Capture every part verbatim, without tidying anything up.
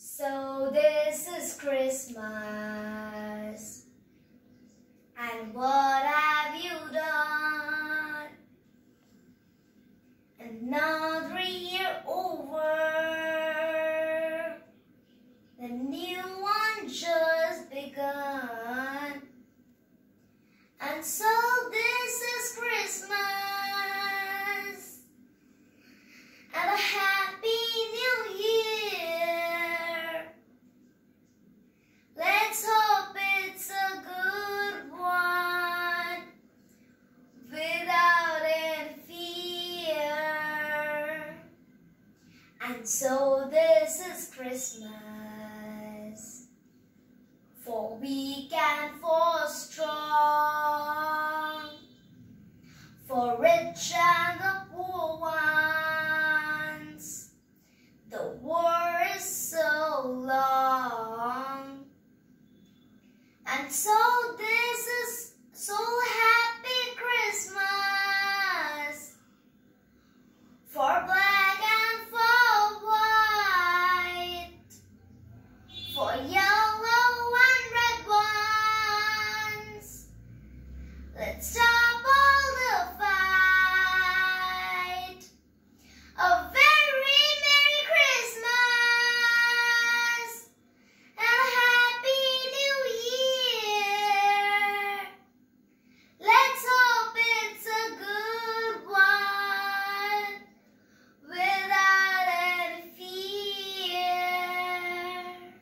So this is Christmas, and what have you done? Another year over, the new one just begun, and so this is Christmas, and a happy new year. Let's hope it's a good one, without any fear. And so this is Christmas, for weak and for strong, for rich and the poor ones. The war is so long, and so this is so happy Christmas, for black and for white, for yellow and red ones. Let's stop all the fight. A very Merry Christmas and a Happy New Year. Let's hope it's a good one, without any fear.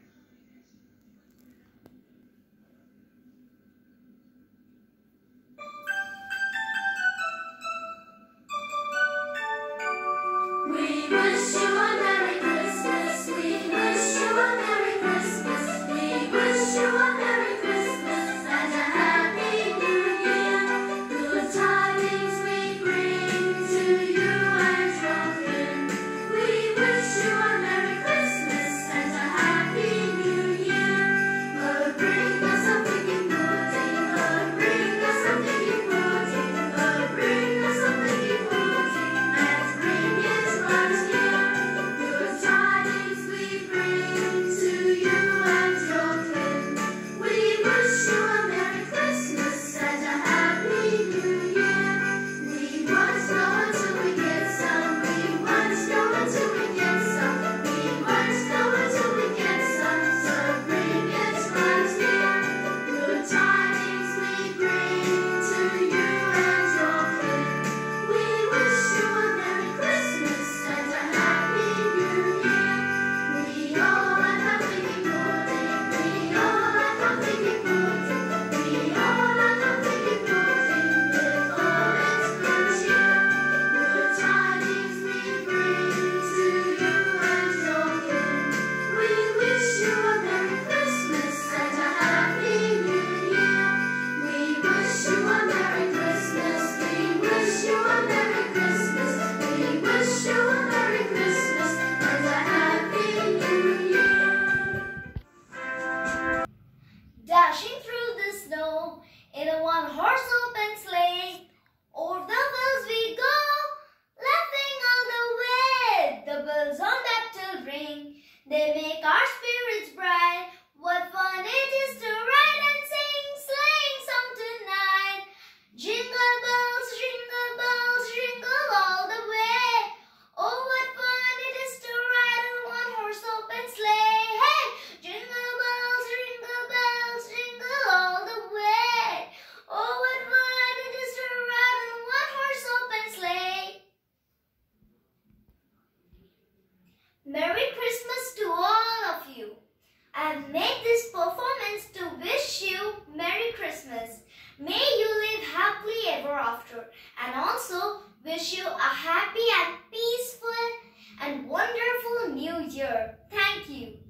We wish you a Merry Christmas. We wish you a Merry Christmas. We wish you a Merry Christmas and a Happy New Year. Good tidings we bring to you and your kin. We wish you a Merry Christmas and a Happy New Year. Oh, bring us some picking pudding. Oh, bring us some picking pudding. Oh, bring us some picking pudding. Let's bring it right here. Good tidings we bring to you and your kin. We wish you a Merry Christmas and a Happy New Year. We won't know until we get some. We won't know until we get some. We won't know until we get some. So bring it right here. Good tidings we bring to you and your kin. We wish you a Merry Christmas and a Happy New Year. We all like our piggy pudding. We all like our piggy pudding. We all like our piggy pudding with all its good cheer. Good tidings we bring to you and your kin. We wish you a Merry Christmas and a Happy New Year. We wish you a Merry Christmas. We wish you a Merry Christmas. We wish you a Merry Christmas and a Happy New Year. Dashing through the snow in a one-horse open sleigh, over the hills we go, laughing all the way. The bells on that till ring, they make our spirits bright. What fun it is to ride and sing sleighing song tonight. Jingle bells, jingle bells, jingle all the way. Oh, what fun it is to ride in one-horse open sleigh. Hey, jingle bells, jingle bells, jingle all the way. Oh, what fun it is to ride in one-horse open sleigh. Merry Christmas to all of you. I have made this performance to wish you Merry Christmas. May you live happily ever after, and also wish you a happy and peaceful and wonderful new year. Thank you.